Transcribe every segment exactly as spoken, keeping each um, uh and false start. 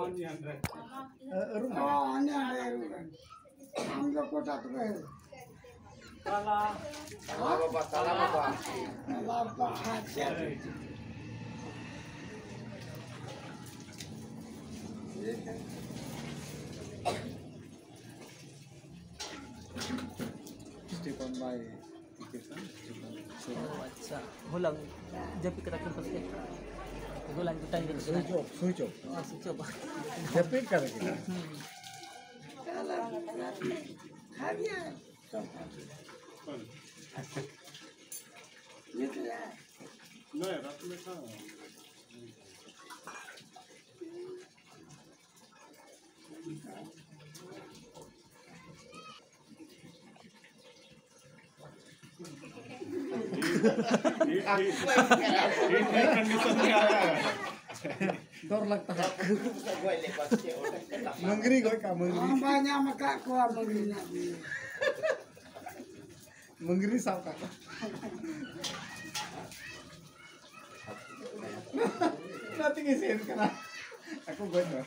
Oh, ini ada erukan. Ambil kota tu kan. Salah. Salah bapak, salah bapak. Salah bapak hajar. Stephen by Stephen. Oh, अच्छा हुलंग जब भी करके पड़ते हुलंग time दे स्विच ऑफ स्विच ऑफ हां switch off जब भी करेंगे खा लिया निकला नहीं रात में खा डर लगता है मंगरी कोई का Mangri banyak maka kuah menginya Mangri Sao का nanti ngisiin kena aku gue nih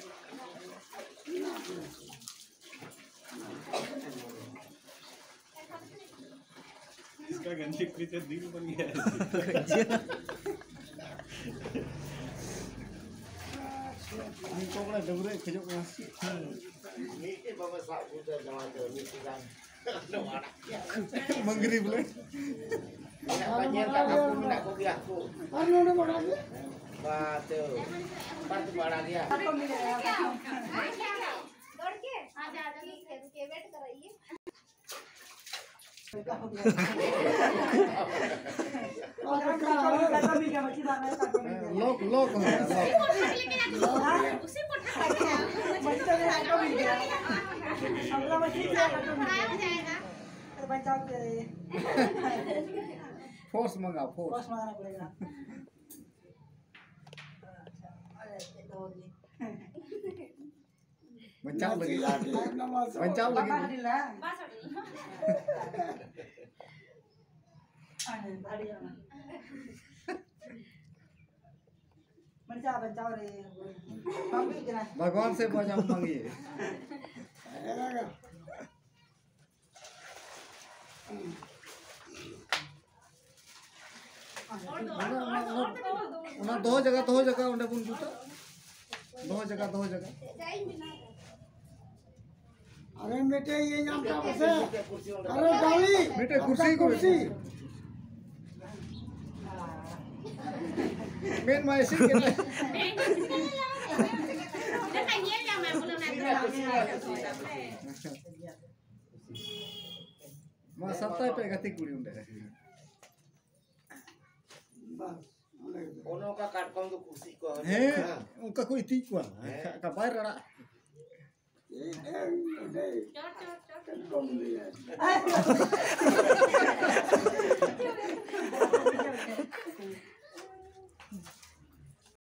इसका गंजे पीछे दिल बन गया ini kok lah dulu kejuk mas Ini bapak sak sudah jangan jadi sidang. Mangri boleh Nak banyak tak aku nak kopi aku. anu ni mana ni Batu. Batu bada dia. लोक लोक force मंगा force मंगाना पड़ेगा बचाव लगी बचाव लगी भगवान से बचाव मांगिए उन्हें दो जगह दो जगह उन्हें बुन जूता दो जगह दो जगह अरे बेटे ये यहाँ पे बसे अरे डाली बेटे कुर्सी कुर्सी मेन मायसी के लिए मां सप्ताह पे गति कुड़ी उन्हें Ono ka katkom tu kursi ko. है उनका कोई तीक हुआ का बाहर रहा ये चट चट चट कम दिया